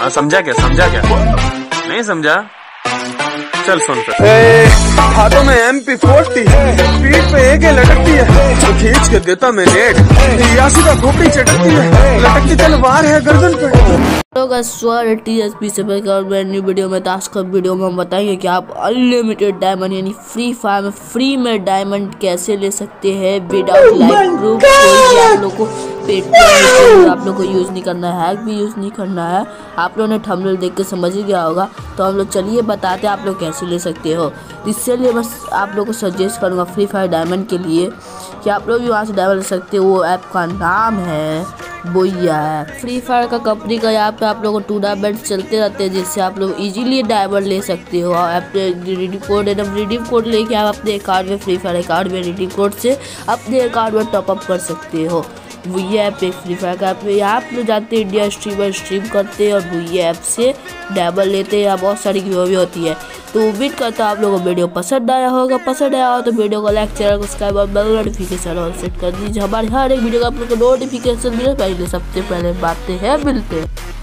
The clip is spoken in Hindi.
समझा क्या नहीं समझा? चल सुन फिर। हाथों में MP40 पीठ पे एक लटकती है तो खींच के देता मैं नेट यासी का खोपड़ी चटकती है लटकती तलवार है गर्दन पे। स्वागत TSP से ब्रांड न्यू वीडियो में। आज का वीडियो में हम बताएंगे कि आप अनलिमिटेड डायमंड यानी फ्री फायर में फ्री में डायमंड कैसे ले सकते हैं विदाउट लाइफ प्रूफ। कोई भी आप लोग को पेटीएम आप लोग को यूज नहीं करना है, हैक भी यूज नहीं करना है। आप लोगों ने थंबनेल देख के समझ ही गया होगा। तो हम लोग चलिए बताते हैं आप लोग कैसे ले सकते हो। इससे लिए बस आप लोग को सजेस्ट करूँगा फ्री फायर डायमंड के लिए कि आप लोग भी वहाँ से डायमंड ले सकते हो। वो ऐप का नाम है बोया है। फ्री फायर का कंपनी का यहाँ पे आप लोगों को टूर्नामेंट चलते रहते हैं जिससे आप लोग इजीली डायमंड ले सकते हो। और अपने रिडीम कोड लेके आप अपने अकाउंट में फ्री फायर अकाउंट में रिडीम कोड से अपने अकाउंट में टॉपअप कर सकते हो। वोया ऐप एक फ्री फायर का ऐप है। यहाँ आप लोग जाते हैं इंडिया स्ट्रीमर स्ट्रीम करते हैं और वोया ऐप से डायमंड लेते हैं। यहाँ बहुत सारी गिव अवे होती है। तो उम्मीद करता हूँ आप लोगों को वीडियो पसंद आया होगा। पसंद आया हो तो वीडियो को लाइक, चैनल को सब्सक्राइब और बेल नोटिफिकेशन ऑन सेट कर दीजिए। हमारे हर एक वीडियो का आप लोग को नोटिफिकेशन मिले पहले सबसे पहले बातें हैं मिलते हैं।